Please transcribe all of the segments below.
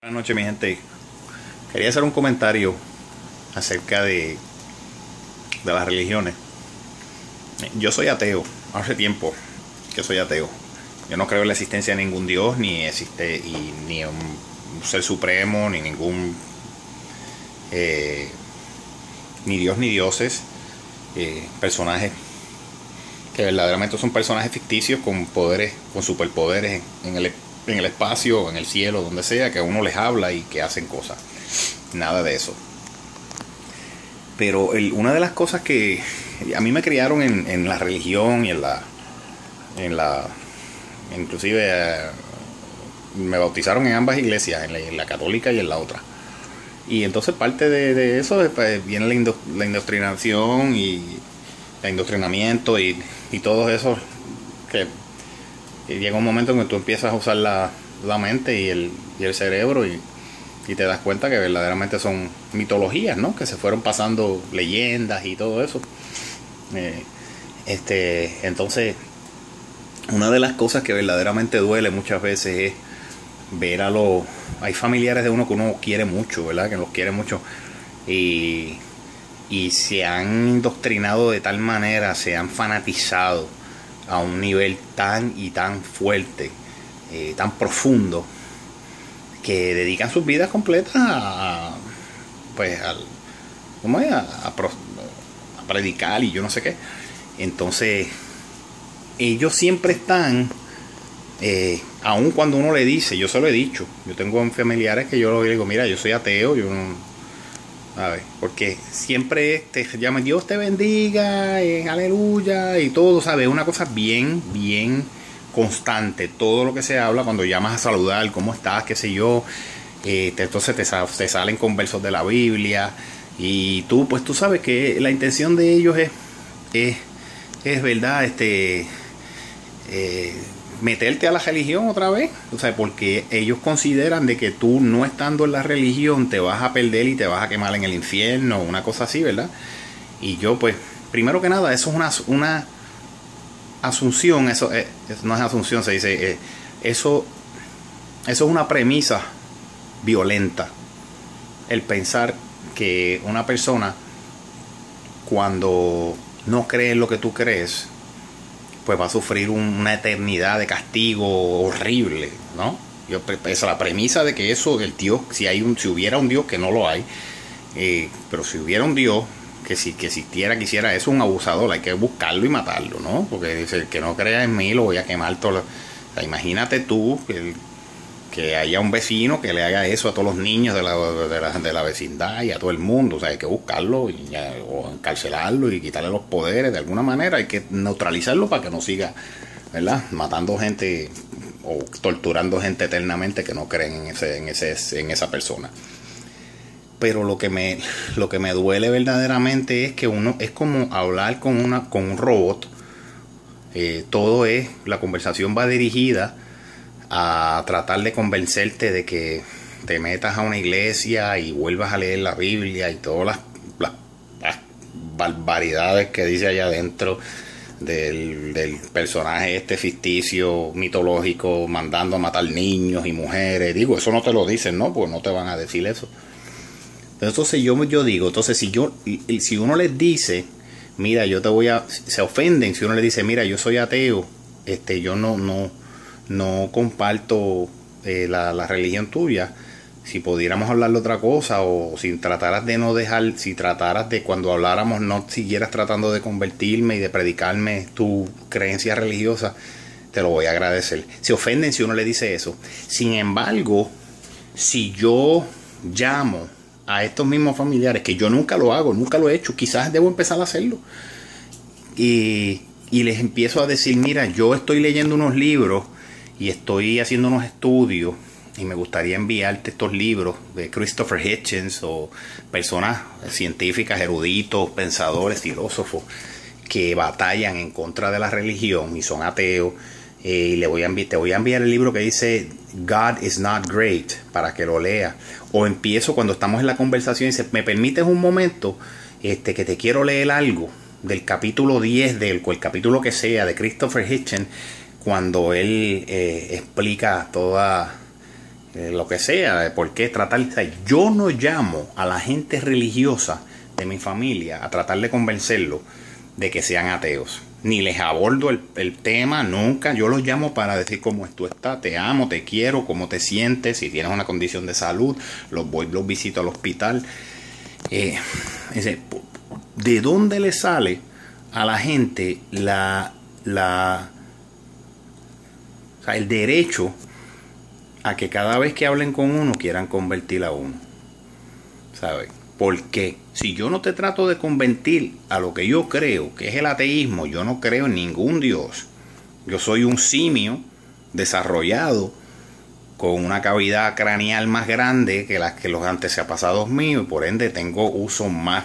Buenas noches, mi gente. Quería hacer un comentario acerca de las religiones. Yo soy ateo, hace tiempo que soy ateo. Yo no creo en la existencia de ningún Dios, ni un ser supremo, ni ningún ni Dios ni dioses, personajes que verdaderamente son personajes ficticios con poderes, con superpoderes en el espacio, en el cielo, donde sea, que a uno les habla y que hacen cosas. Nada de eso. Pero una de las cosas que a mí me criaron en la religión y en la inclusive me bautizaron en ambas iglesias, en la católica y en la otra. Y entonces parte de eso pues, viene la indoctrinación y el indoctrinamiento y todo eso que llega un momento en que tú empiezas a usar la mente y el cerebro y te das cuenta que verdaderamente son mitologías, ¿no? Que se fueron pasando leyendas y todo eso. Entonces, una de las cosas que verdaderamente duele muchas veces es ver hay familiares de uno que uno quiere mucho, ¿verdad? Que los quiere mucho y se han indoctrinado de tal manera, se han fanatizado a un nivel tan y tan fuerte, tan profundo, que dedican sus vidas completas a predicar y yo no sé qué. Entonces ellos siempre están, aun cuando uno le dice, yo se lo he dicho, yo tengo familiares que yo le digo, mira, yo soy ateo, yo no, a ver, porque siempre te llaman Dios te bendiga, aleluya y todo, ¿sabes? Una cosa bien constante, todo lo que se habla cuando llamas a saludar, ¿cómo estás? Qué sé yo, entonces te salen con versos de la Biblia y tú sabes que la intención de ellos es verdad, meterte a la religión otra vez, o sea, porque ellos consideran de que tú no estando en la religión te vas a perder y te vas a quemar en el infierno, una cosa así, ¿verdad? Y yo pues, primero que nada, eso es una asunción, eso no es asunción, se dice, eso es una premisa violenta, el pensar que una persona cuando no cree en lo que tú crees pues va a sufrir una eternidad de castigo horrible, ¿no? Es la premisa de que eso del Dios, si hubiera un Dios, que no lo hay, pero si hubiera un Dios que existiera, quisiera eso, un abusador, hay que buscarlo y matarlo, ¿no? Porque dice, el que no crea en mí lo voy a quemar todo. O sea, imagínate tú que haya un vecino que le haga eso a todos los niños de la vecindad y a todo el mundo. O sea, hay que buscarlo o encarcelarlo y quitarle los poderes de alguna manera. Hay que neutralizarlo para que no siga, ¿verdad? Matando gente o torturando gente eternamente que no creen en esa persona. Pero lo que me duele verdaderamente es que uno es como hablar con un robot. La conversación va dirigida a tratar de convencerte de que te metas a una iglesia y vuelvas a leer la Biblia y todas las barbaridades que dice allá adentro del personaje ficticio, mitológico, mandando a matar niños y mujeres. Digo, eso no te lo dicen, ¿no? Pues no te van a decir eso. Entonces yo digo, entonces si uno les dice, mira, se ofenden si uno les dice, mira, yo soy ateo, yo no comparto la religión tuya. Si pudiéramos hablar de otra cosa, o si trataras de cuando habláramos no siguieras tratando de convertirme y de predicarme tu creencia religiosa, te lo voy a agradecer. Se ofenden si uno le dice eso. Sin embargo, si yo llamo a estos mismos familiares, que yo nunca lo hago, nunca lo he hecho, quizás debo empezar a hacerlo, y les empiezo a decir, mira, yo estoy leyendo unos libros y estoy haciendo unos estudios y me gustaría enviarte estos libros de Christopher Hitchens o personas científicas, eruditos, pensadores, filósofos que batallan en contra de la religión y son ateos, y te voy a enviar el libro que dice God is not great para que lo leas. O empiezo cuando estamos en la conversación y dice, ¿me permites un momento que te quiero leer algo del capítulo 10 el capítulo que sea de Christopher Hitchens, cuando él explica toda lo que sea, por qué tratar. O sea, yo no llamo a la gente religiosa de mi familia a tratar de convencerlos de que sean ateos. Ni les abordo el tema nunca. Yo los llamo para decir cómo tú estás, te amo, te quiero, cómo te sientes, si tienes una condición de salud, los visito al hospital. ¿De dónde le sale a la gente el derecho a que cada vez que hablen con uno quieran convertir a uno? ¿Sabes? Porque si yo no te trato de convertir a lo que yo creo, que es el ateísmo, yo no creo en ningún Dios. Yo soy un simio desarrollado con una cavidad craneal más grande que los antepasados míos, y por ende tengo uso más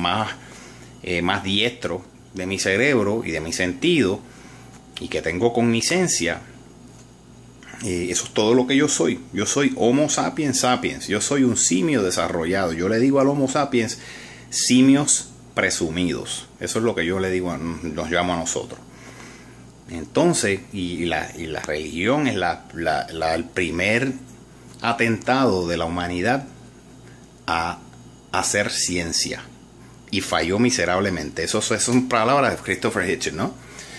diestro de mi cerebro y de mi sentido, y que tengo cogniscencia. Eso es todo lo que yo soy. Yo soy Homo sapiens sapiens. Yo soy un simio desarrollado. Yo le digo al Homo sapiens simios presumidos. Eso es lo que yo le digo, nos llamo a nosotros. Entonces, y la religión es el primer atentado de la humanidad a hacer ciencia. Y falló miserablemente. Eso son palabras de Christopher Hitchens, ¿no?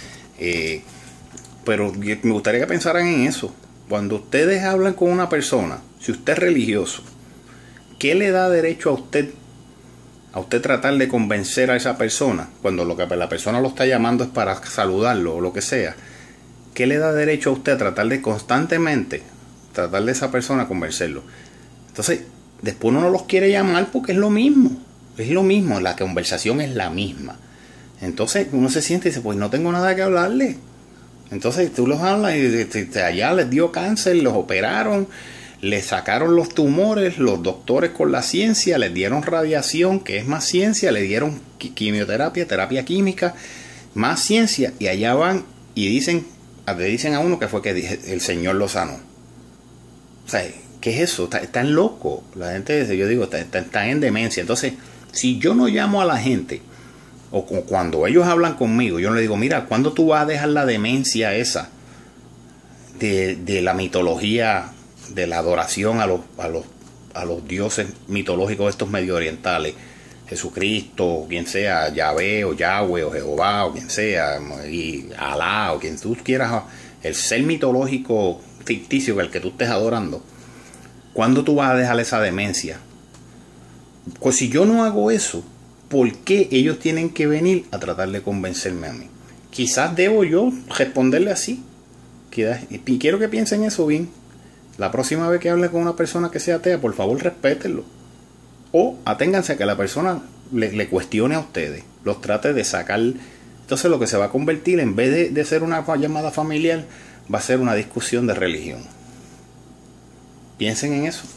Pero me gustaría que pensaran en eso. Cuando ustedes hablan con una persona, si usted es religioso, ¿qué le da derecho a usted tratar de convencer a esa persona? Cuando lo que la persona lo está llamando es para saludarlo o lo que sea. ¿Qué le da derecho a usted a tratar de constantemente tratar de esa persona a convencerlo? Entonces, después uno no los quiere llamar porque es lo mismo. Es lo mismo, la conversación es la misma. Entonces uno se siente y dice, pues no tengo nada que hablarle. Entonces tú los hablas y allá les dio cáncer, los operaron, les sacaron los tumores, los doctores con la ciencia, les dieron radiación, que es más ciencia, le dieron quimioterapia, terapia química, más ciencia, y allá van y le dicen a uno que fue que el Señor lo sanó. O sea, ¿qué es eso? Están locos. La gente, yo digo, están en demencia. Entonces, si yo no llamo a la gente, o cuando ellos hablan conmigo, yo les digo, mira, ¿cuándo tú vas a dejar la demencia esa de la mitología, de la adoración a los dioses mitológicos estos medio orientales? Jesucristo, quien sea, Yahvé o Yahweh o Jehová o quien sea, y Alá o quien tú quieras, el ser mitológico ficticio el que tú estés adorando. ¿Cuándo tú vas a dejar esa demencia? Pues si yo no hago eso, ¿por qué ellos tienen que venir a tratar de convencerme a mí? Quizás debo yo responderle así. Y quiero que piensen eso bien. La próxima vez que hable con una persona que sea atea, por favor respétenlo. O aténganse a que la persona le cuestione a ustedes. Los trate de sacar. Entonces lo que se va a convertir, en vez de ser una llamada familiar, va a ser una discusión de religión. Piensen en eso.